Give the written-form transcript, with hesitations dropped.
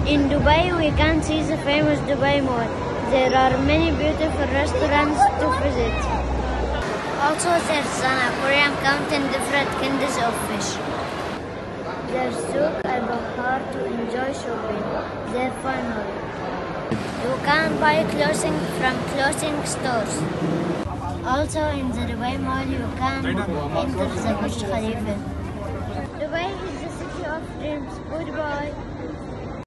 In Dubai, we can see the famous Dubai Mall. There are many beautiful restaurants to visit. Also, there's an aquarium counting different kinds of fish. There's Souk al-Bahar to enjoy shopping. They're fun. You can buy clothing from clothing stores. Also, in the Dubai Mall, you can enter the Burj Khalifa. Dubai is the city of dreams. Goodbye.